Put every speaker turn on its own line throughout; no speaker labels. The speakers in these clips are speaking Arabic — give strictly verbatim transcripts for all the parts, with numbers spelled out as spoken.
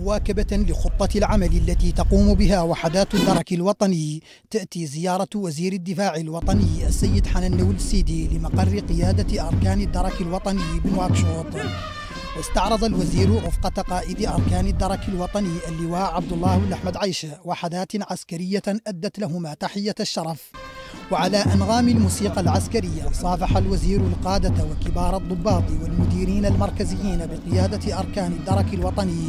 مواكبة لخطة العمل التي تقوم بها وحدات الدرك الوطني، تأتي زيارة وزير الدفاع الوطني السيد حنان السيدي لمقر قيادة أركان الدرك الوطني بنواكشوط. واستعرض الوزير رفقة قائد أركان الدرك الوطني اللواء عبد الله الأحمد عيشة وحدات عسكرية أدت لهما تحية الشرف. وعلى أنغام الموسيقى العسكرية صافح الوزير القادة وكبار الضباط والمديرين المركزيين بقيادة أركان الدرك الوطني.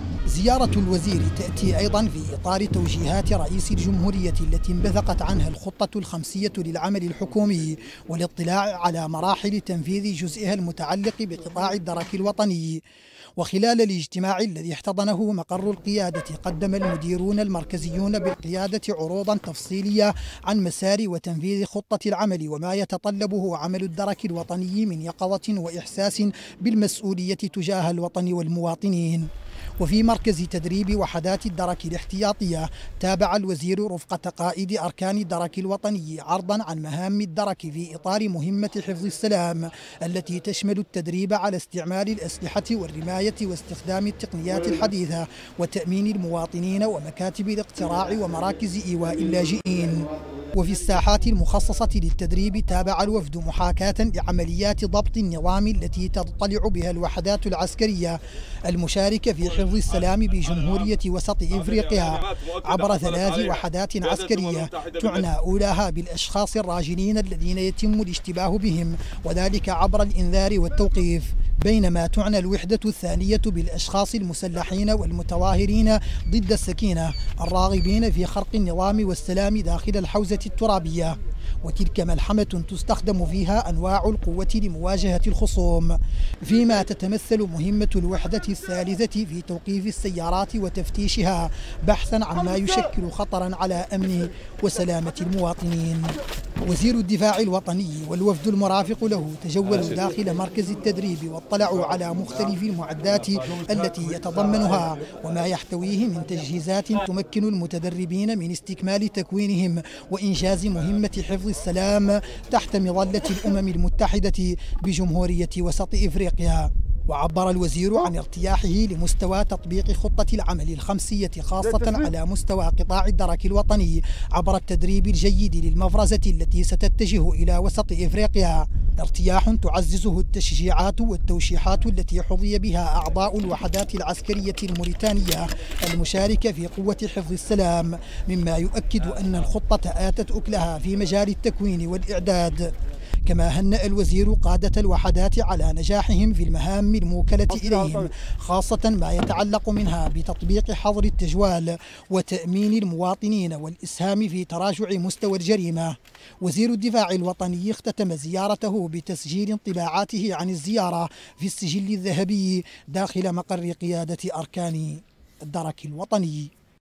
زيارة الوزير تأتي أيضا في إطار توجيهات رئيس الجمهورية التي انبثقت عنها الخطة الخمسية للعمل الحكومي والاطلاع على مراحل تنفيذ جزئها المتعلق بقطاع الدرك الوطني. وخلال الاجتماع الذي احتضنه مقر القيادة قدم المديرون المركزيون بالقيادة عروضا تفصيلية عن مسار وتنفيذ خطة العمل وما يتطلبه عمل الدرك الوطني من يقظة وإحساس بالمسؤولية تجاه الوطن والمواطنين. وفي مركز تدريب وحدات الدرك الاحتياطية تابع الوزير رفقة قائد أركان الدرك الوطني عرضا عن مهام الدرك في إطار مهمة حفظ السلام التي تشمل التدريب على استعمال الأسلحة والرماية واستخدام التقنيات الحديثة وتأمين المواطنين ومكاتب الاقتراع ومراكز إيواء اللاجئين. وفي الساحات المخصصة للتدريب تابع الوفد محاكاة لعمليات ضبط النظام التي تطلع بها الوحدات العسكرية المشاركة في حفظ السلام بجمهورية وسط إفريقيا عبر ثلاث وحدات عسكرية تعنى أولاها بالأشخاص الراجلين الذين يتم الاشتباه بهم وذلك عبر الإنذار والتوقيف، بينما تعنى الوحدة الثانية بالأشخاص المسلحين والمتظاهرين ضد السكينة الراغبين في خرق النظام والسلام داخل الحوزة الترابية. وتلك ملحمة تستخدم فيها أنواع القوة لمواجهة الخصوم، فيما تتمثل مهمة الوحدة الثالثة في توقيف السيارات وتفتيشها بحثا عن ما يشكل خطرا على أمن وسلامة المواطنين. وزير الدفاع الوطني والوفد المرافق له تجولوا داخل مركز التدريب واطلعوا على مختلف المعدات التي يتضمنها وما يحتويه من تجهيزات تمكن المتدربين من استكمال تكوينهم وإنجاز مهمة حفظ السلام تحت مظلة الأمم المتحدة بجمهورية وسط إفريقيا. وعبر الوزير عن ارتياحه لمستوى تطبيق خطة العمل الخمسية خاصة على مستوى قطاع الدرك الوطني عبر التدريب الجيد للمفرزة التي ستتجه إلى وسط إفريقيا، ارتياح تعززه التشجيعات والتوشيحات التي حظي بها أعضاء الوحدات العسكرية الموريتانية المشاركة في قوة حفظ السلام، مما يؤكد أن الخطة آتت أكلها في مجال التكوين والإعداد. كما هنأ الوزير قادة الوحدات على نجاحهم في المهام الموكلة إليهم، خاصة ما يتعلق منها بتطبيق حظر التجوال وتأمين المواطنين والإسهام في تراجع مستوى الجريمة. وزير الدفاع الوطني اختتم زيارته بتسجيل انطباعاته عن الزيارة في السجل الذهبي داخل مقر قيادة أركان الدرك الوطني.